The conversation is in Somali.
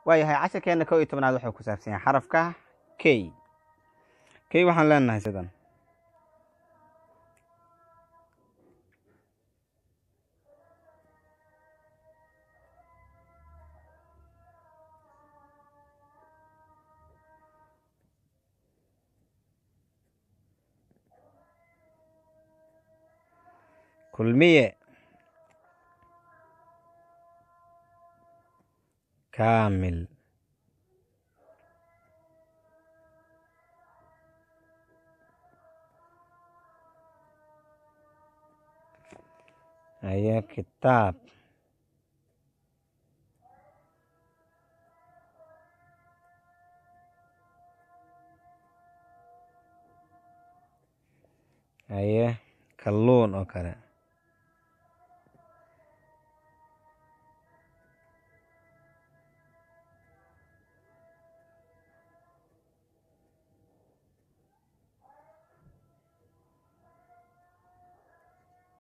waayahay casharkeena 11aad wuxuu ku saabsan yahay xarafka k. k waxaan leenahay sidan kulmiye, kaamil, kitaab, kalluun oo kale,